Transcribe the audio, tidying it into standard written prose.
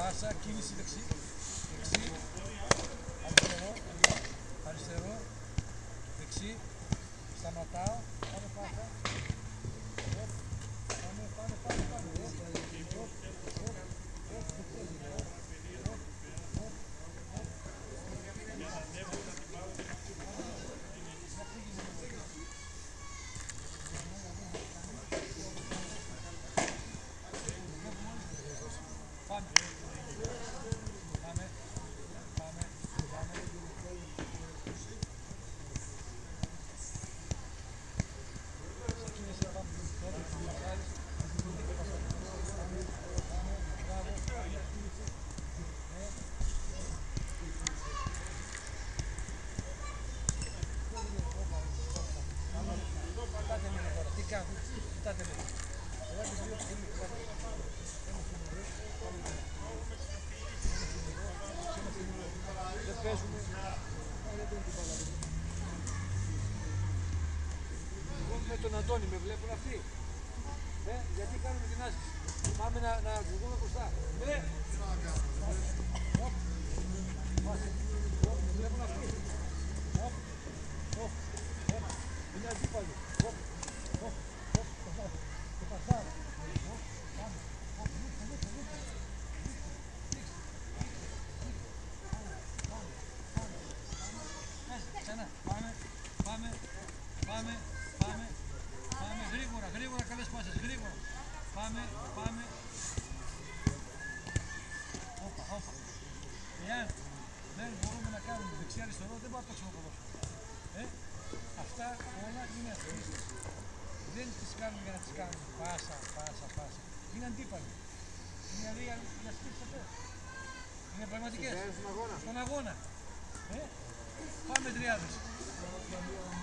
πάσα, κίνηση δεξί, δεξί, αριστερό, αριστερό, δεξί, σταματάω, πάμε πάσα, πάμε. Κοιτάτε με. Δεν παίζουμε. Εγώ με τον Αντώνη με βλέπουν αυτοί. Γιατί κάνουμε την άσκηση. Πάμε να βγούμε μπροστά. Με βλέπουν αυτοί. Είναι αντίπαλοι. Το πασάρι. Ξανά. Πάμε. Γρήγορα, καλές πάσες. Γρήγορα. Πάμε. Όπα. Εάν δεν μπορούμε να κάνουμε δεξιά-αριστερό, δεν μπορούμε να παίξουμε ποδόσφαιρο. Αυτά όλα είναι αθλήσεις. Δεν τις κάνουμε για να τις κάνουμε. Πάσα. Είναι αντίπαλοι. Είναι real για σπίτι αυτές. Είναι πραγματικές. Στον αγώνα. Πάμε τριάδες.